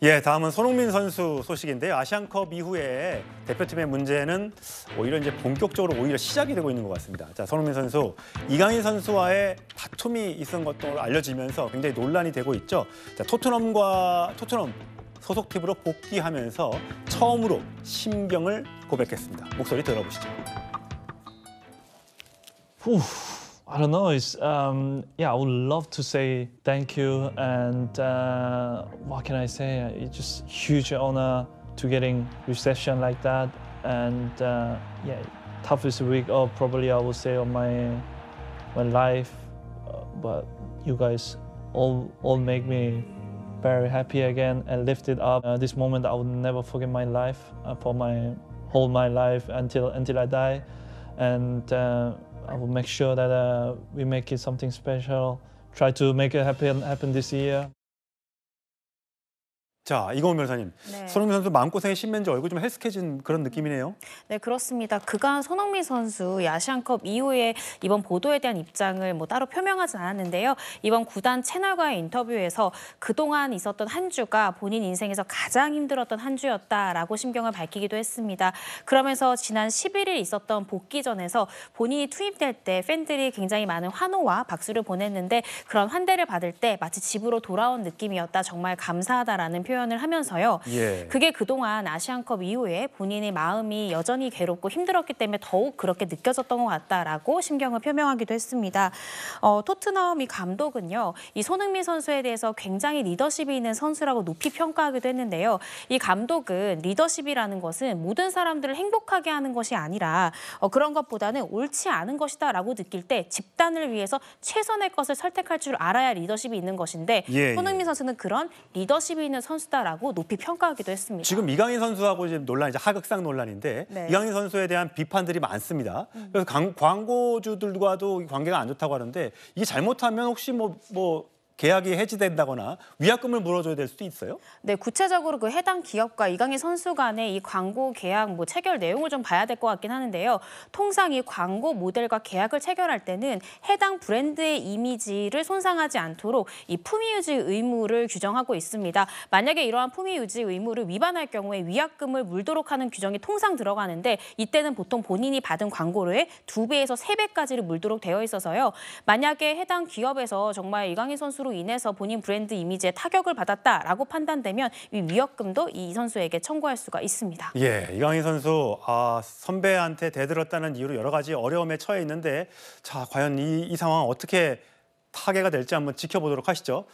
예, 다음은 손흥민 선수 소식인데요. 아시안컵 이후에 대표팀의 문제는 오히려 이제 본격적으로 오히려 시작이 되고 있는 것 같습니다. 자, 손흥민 선수 이강인 선수와의 다툼이 있었던 것도 알려지면서 굉장히 논란이 되고 있죠. 자, 토트넘 소속팀으로 복귀하면서 처음으로 심경을 고백했습니다. 목소리 들어보시죠. I don't know. I would love to say thank you, and what can I say? It's just huge honor to getting reception like that, and toughest week of probably I would say of my life, but you guys all make me very happy again and lifted up. This moment I will never forget my life for my whole life until I die, and. I will make sure that we make it something special. Try to make it happen this year. 자, 이고은 변호사님, 네. 손흥민 선수 마음고생이 심했는지 얼굴이 좀 헬스케진 그런 느낌이네요. 네, 그렇습니다. 그간 손흥민 선수 아시안컵 이후에 이번 보도에 대한 입장을 따로 표명하진 않았는데요. 이번 구단 채널과의 인터뷰에서 그동안 있었던 한 주가 본인 인생에서 가장 힘들었던 한 주였다라고 심경을 밝히기도 했습니다. 그러면서 지난 11일 있었던 복귀전에서 본인이 투입될 때 팬들이 굉장히 많은 환호와 박수를 보냈는데 그런 환대를 받을 때 마치 집으로 돌아온 느낌이었다. 정말 감사하다라는 표현을 하면서요. 예. 그게 그동안 아시안컵 이후에 본인의 마음이 여전히 괴롭고 힘들었기 때문에 더욱 그렇게 느껴졌던 것 같다라고 심경을 표명하기도 했습니다. 토트넘 이 감독은요. 이 손흥민 선수에 대해서 굉장히 리더십이 있는 선수라고 높이 평가하기도 했는데요. 이 감독은 리더십이라는 것은 모든 사람들을 행복하게 하는 것이 아니라 그런 것보다는 옳지 않은 것이다라고 느낄 때 집단을 위해서 최선의 것을 선택할 줄 알아야 리더십이 있는 것인데 손흥민 선수는 그런 리더십이 있는 선수다라고 높이 평가하기도 했습니다. 지금 이강인 선수하고 지금 논란, 이제 하극상 논란인데 네. 이강인 선수에 대한 비판들이 많습니다. 그래서 광고주들과도 관계가 안 좋다고 하는데 이게 잘못하면 혹시 뭐 계약이 해지된다거나 위약금을 물어줘야 될 수도 있어요? 네, 구체적으로 그 해당 기업과 이강인 선수 간의 이 광고 계약 체결 내용을 좀 봐야 될 것 같긴 하는데요. 통상 이 광고 모델과 계약을 체결할 때는 해당 브랜드의 이미지를 손상하지 않도록 이 품위 유지 의무를 규정하고 있습니다. 만약에 이러한 품위 유지 의무를 위반할 경우에 위약금을 물도록 하는 규정이 통상 들어가는데 이때는 보통 본인이 받은 광고료의 2배에서 3배까지를 물도록 되어 있어서요. 만약에 해당 기업에서 정말 이강인 선수로 인해서 본인 브랜드 이미지에 타격을 받았다라고 판단되면 이 위약금도 이 선수에게 청구할 수가 있습니다. 예, 이강인 선수 선배한테 대들었다는 이유로 여러 가지 어려움에 처해 있는데 자, 과연 이 상황 어떻게 타개가 될지 한번 지켜보도록 하시죠.